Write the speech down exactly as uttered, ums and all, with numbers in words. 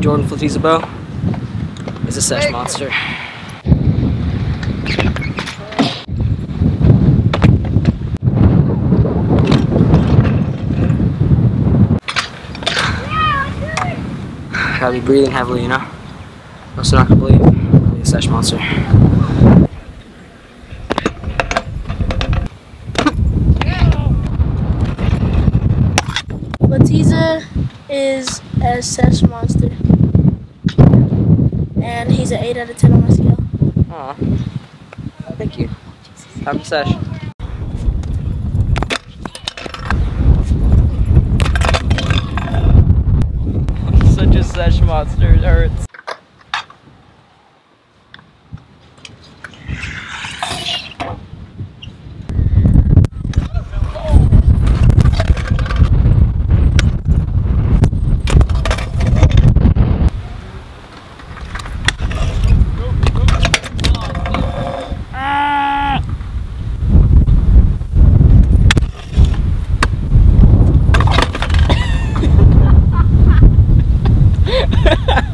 Jordan Flatiza Beau is a Sesh monster. Gotta be breathing heavily, you know? Most are not gonna believe I'm really a Sesh monster. Flatiza is a Sesh monster, and he's an eight out of ten on my scale. Aw, thank you. Happy Sesh. Such a Sesh monster, it hurts. Ha ha!